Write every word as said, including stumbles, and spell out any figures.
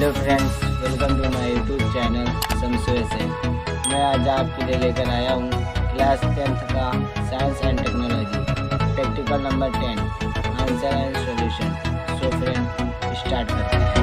Hello friends, welcome to my YouTube channel समसुए से। मैं आज आपके लिए लेकर आया हूँ क्लास टेंथ का science and technology practical number ten answer and solution. So friend, start करते हैं।